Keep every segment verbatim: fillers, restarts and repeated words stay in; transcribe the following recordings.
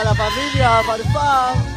para la familia Farfán.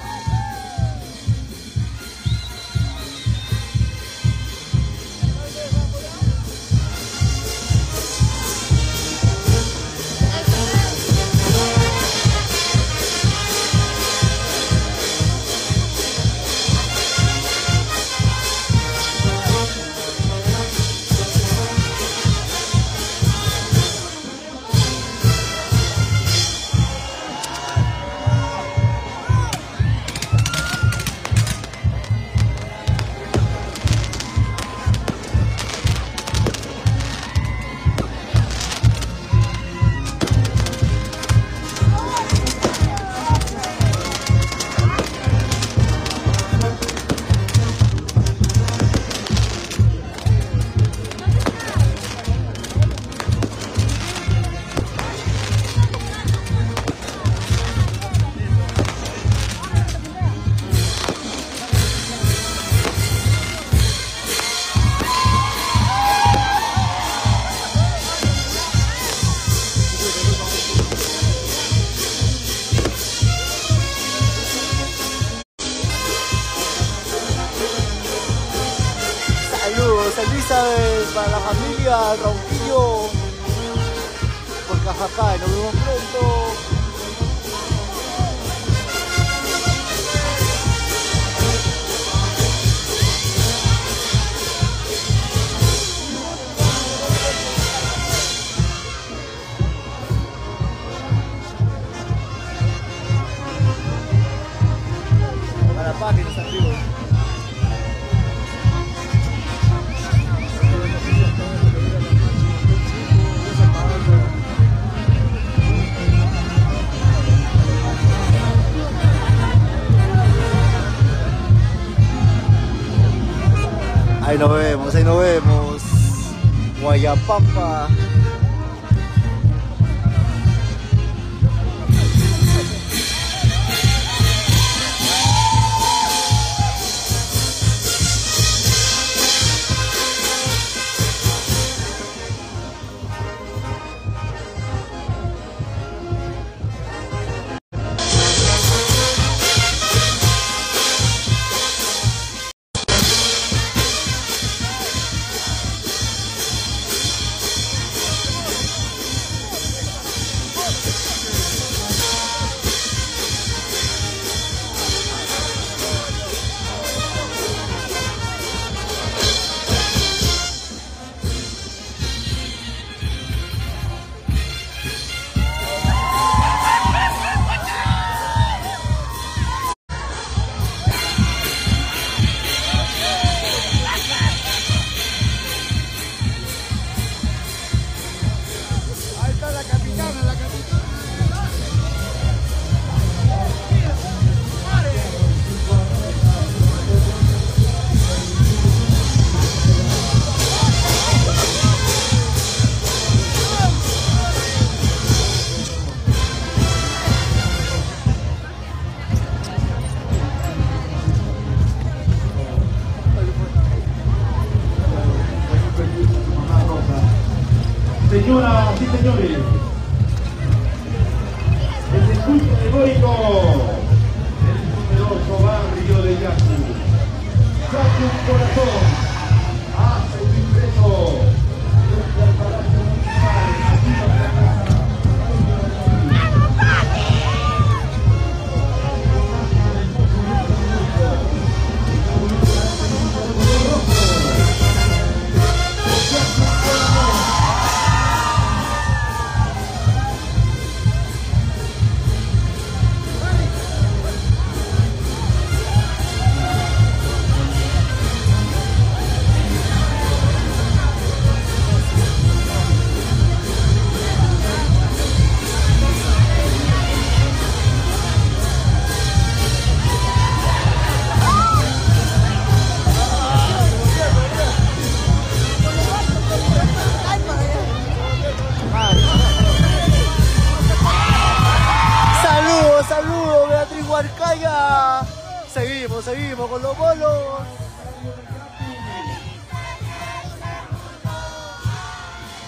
Saludos, Elizabeth, para la familia Ronquillo, por Cajacá, nos vemos pronto. Para la página, los amigos. Ahí nos vemos, ahí nos vemos. Guayapampa. Señoras y señores, el discurso heroico del poderoso barrio de Yacu. Yacu Corazón hace un ingreso frente al Palacio Municipal, aquí en la casa. Huarcaya. Seguimos, seguimos con los bolos.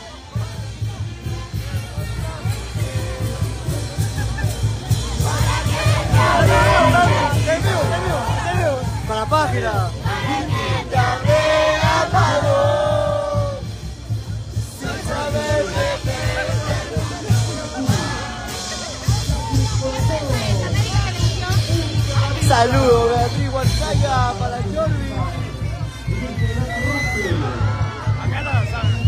Para mira. Ya me he amado sin saber de qué. Saludos, Beatriz Guarcaya para Jordi. Acá no, ¿sabes?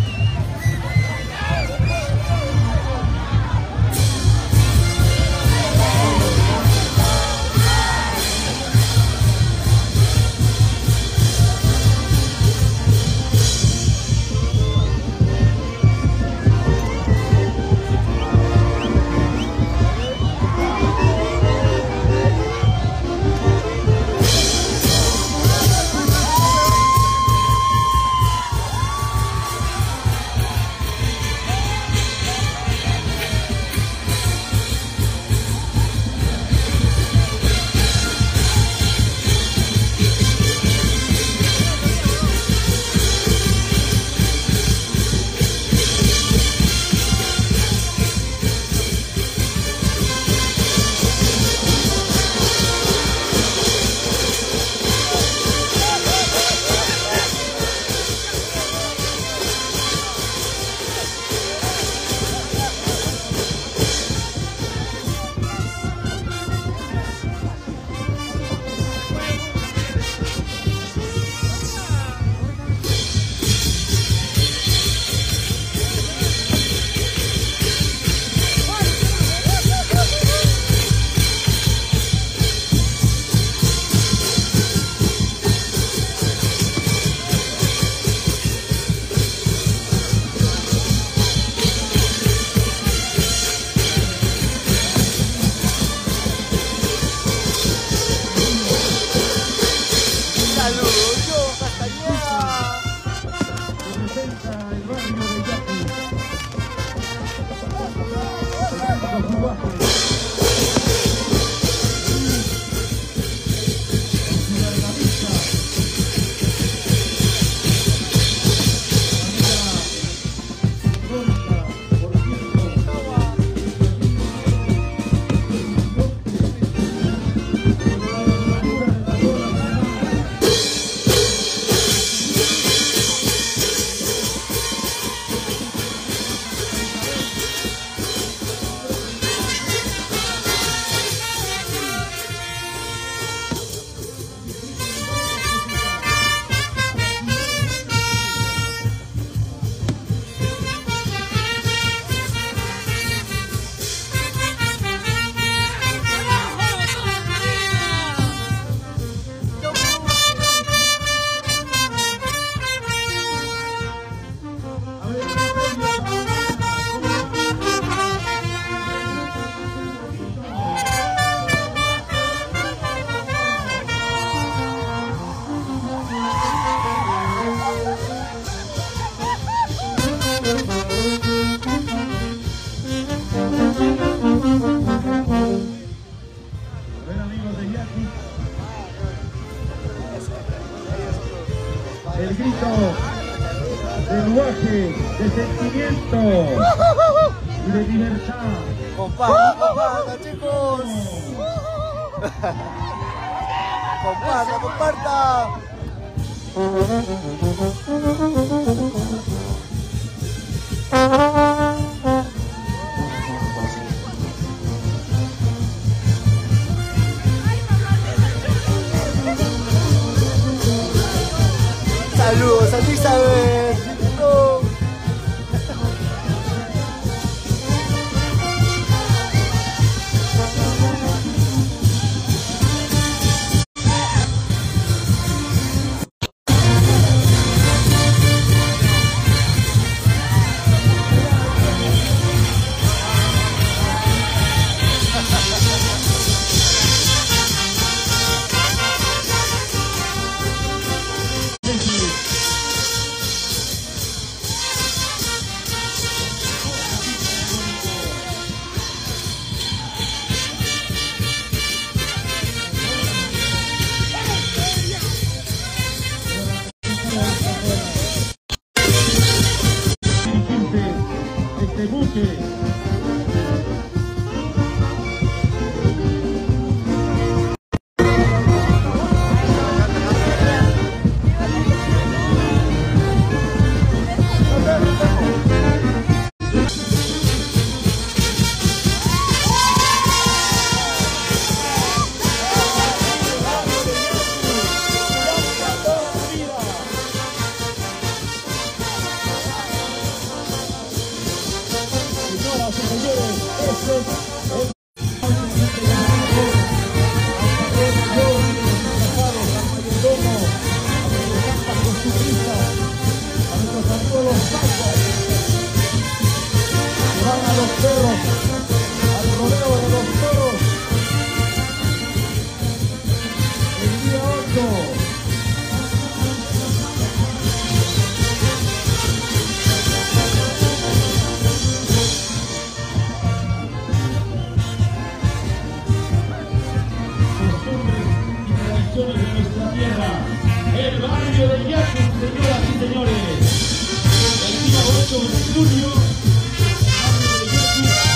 El grito de lenguaje, de sentimiento y de libertad. Compartan, compartan, chicos. Compartan, compartan. Saludos a Elizabeth. No. corazones de nuestra tierra, el barrio de Yacu, señoras y señores. El día ocho de junio, el barrio de Yacu.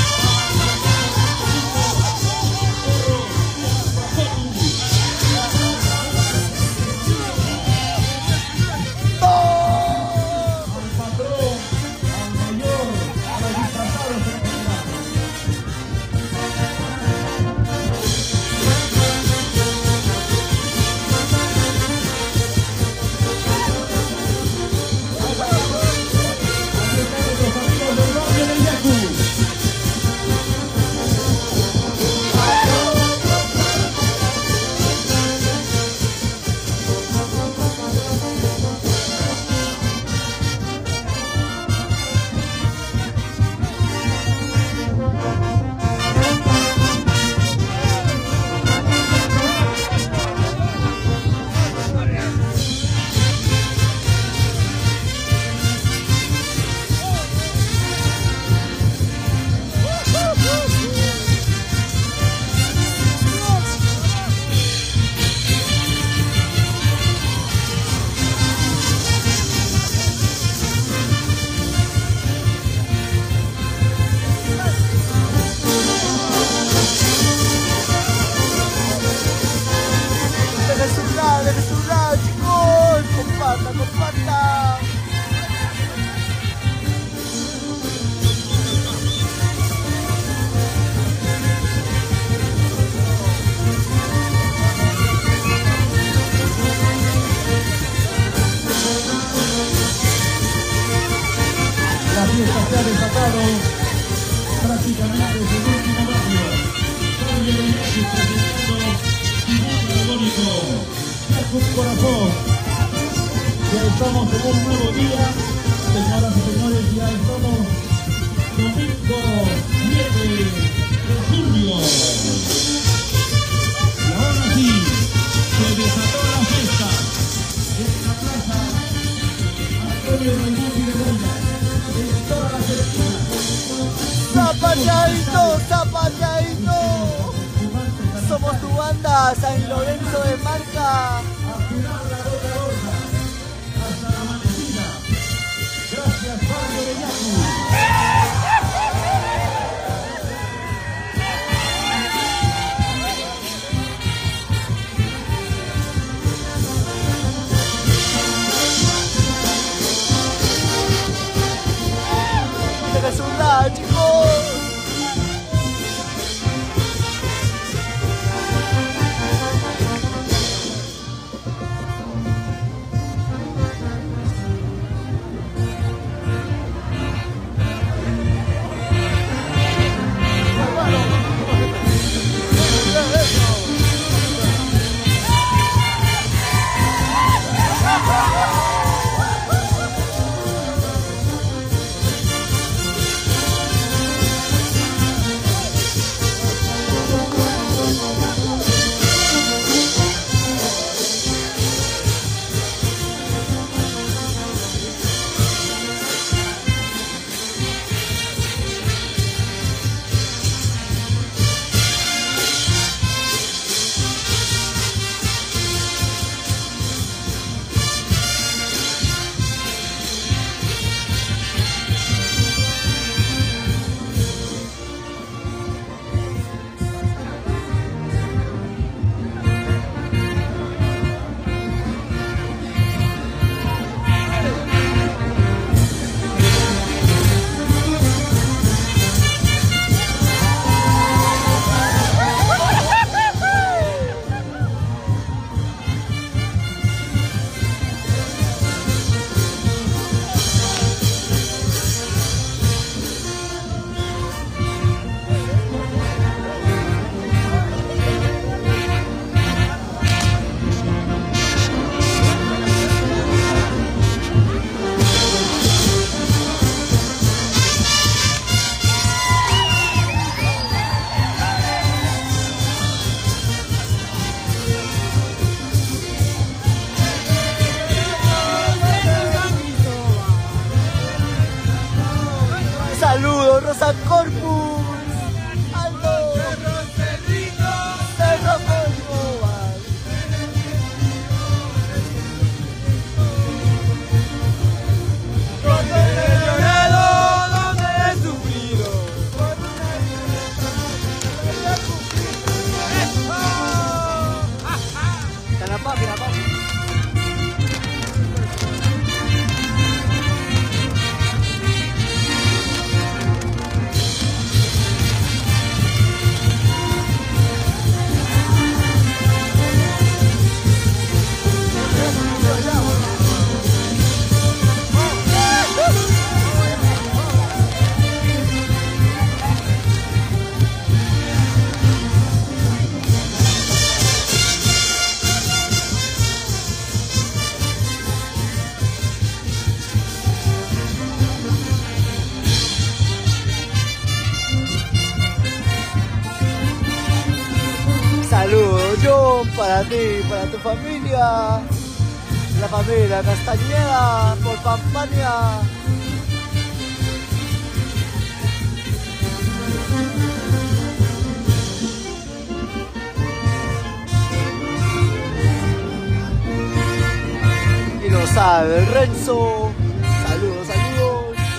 Comparta, comparta. La fiesta se ha desatado prácticamente desde el último barrio. Barrio de Yacu presentando Tributo Agónico. Yacu Corazón. Ya estamos en un nuevo día, señoras y señores, ya estamos domingo siete de junio. Y ahora sí, se desató la fiesta en la plaza Antonio Raimundo de Ronda, en todas las esquinas. Zapateadito, zapateadito. Somos tu banda, San Lorenzo de Marca. Gracias, barrio de Yacu. Eres un lado, chicos. Saludos, Rosa Corpus. Aldo. Cerro Cerrito. Cerro Córdoba. para ti, para tu familia, la familia Castañeda por Pampania. Y lo sabe el Renzo. Saludos, saludos.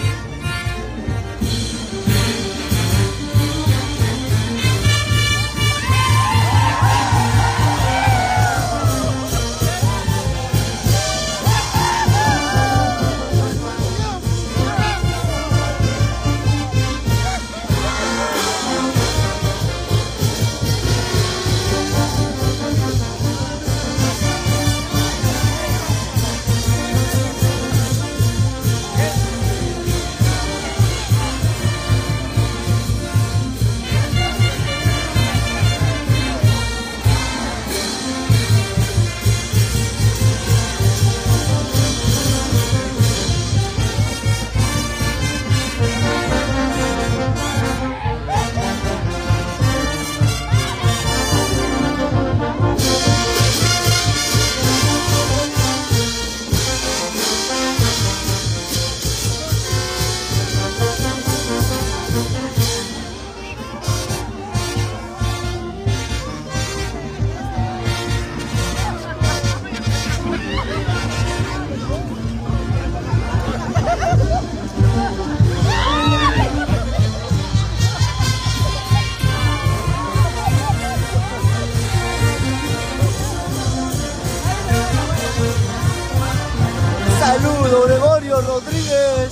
Saludos, Gregorio Rodríguez.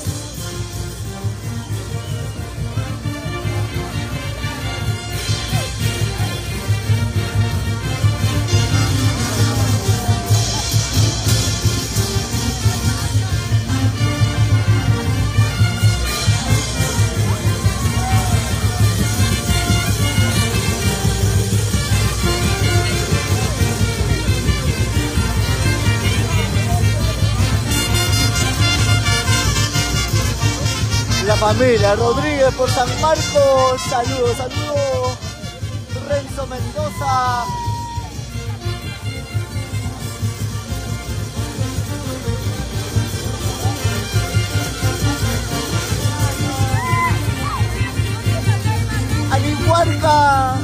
La familia Rodríguez por San Marcos, saludos, saludos. Renzo Mendoza. Alihuarca.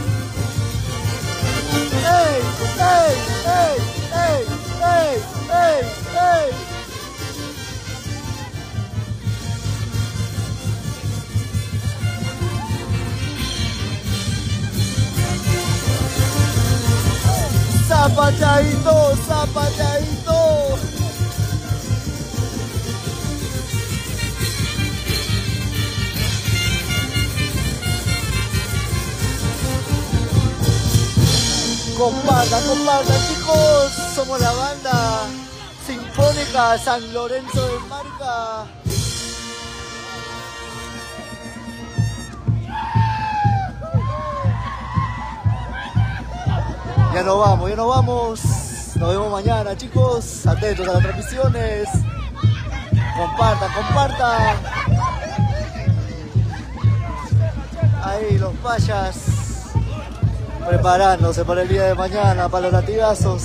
¡Ey, ey, ey, ey, ey, ey, ey! Zapateadito, zapateadito. Compartan, compartan, chicos. Somos la banda sinfónica San Lorenzo de Marca. Ya nos vamos, ya nos vamos. Nos vemos mañana, chicos. Atentos a las transmisiones. Compartan, compartan. Ahí los payas preparándose para el día de mañana, para los latigazos.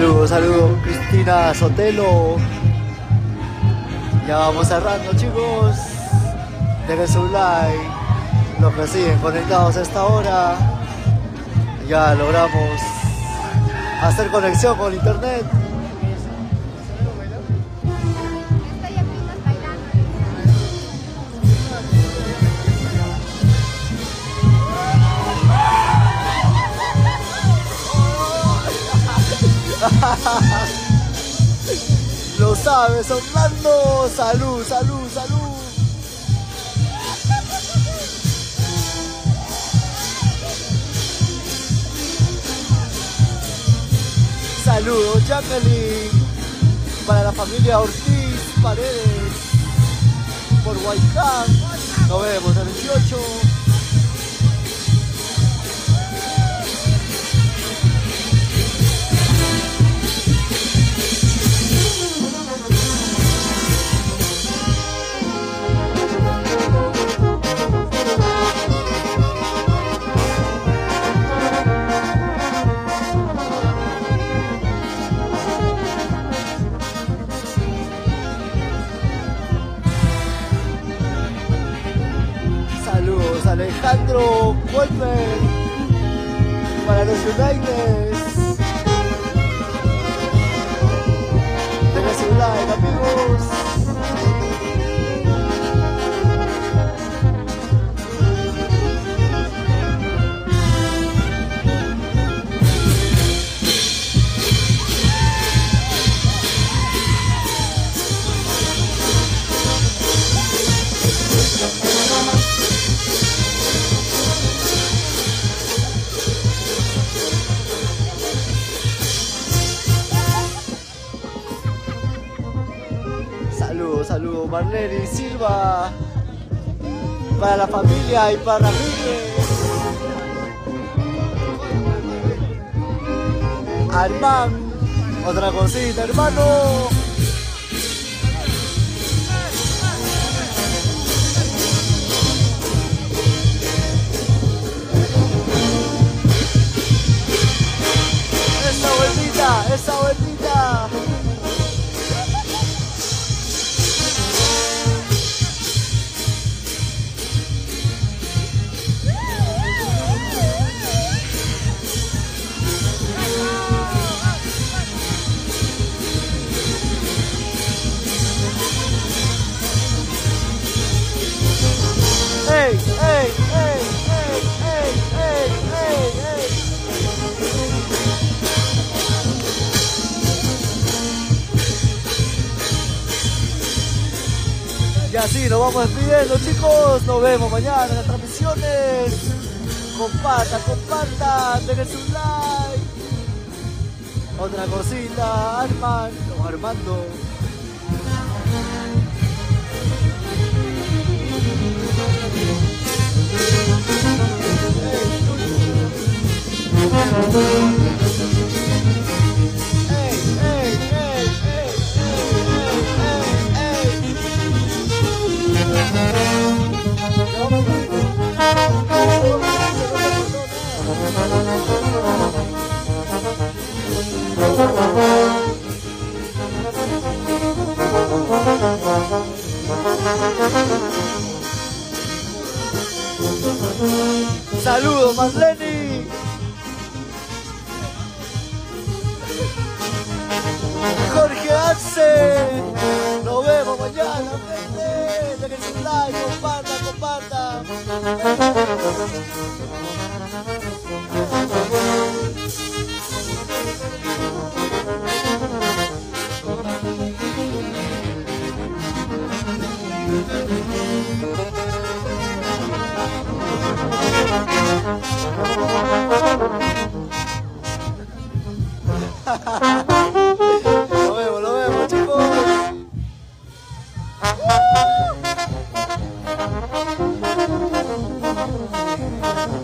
Saludos, saludos, Cristina Sotelo. Ya vamos cerrando, chicos. Dejen su like. Los que siguen conectados a esta hora. Ya logramos hacer conexión con internet. Lo sabes, Orlando. Salud, salud, salud. Saludos, Jacqueline. Para la familia Ortiz Paredes. Por Huaycán. Nos vemos el dieciocho. Alejandro Wolfer para los United. Denle su like, amigos. Saludos, Marlene Silva. Para la familia y para Ramírez. Armán. Otra cosita, hermano. Esa vueltita, esa vueltita. Ey, ey, ey, ey, ey, ey, ey, ey. Y así nos vamos despidiendo, chicos. Nos vemos mañana en las transmisiones. Compartan, compartan, dejen su like. Otra cosita, Arman, o Armando. Saludos, Marlene. Jorge Arce. Nos vemos mañana, gente. Dejen su like, compartan, compartan. Lo vemos, lo vemos, chicos. Uh.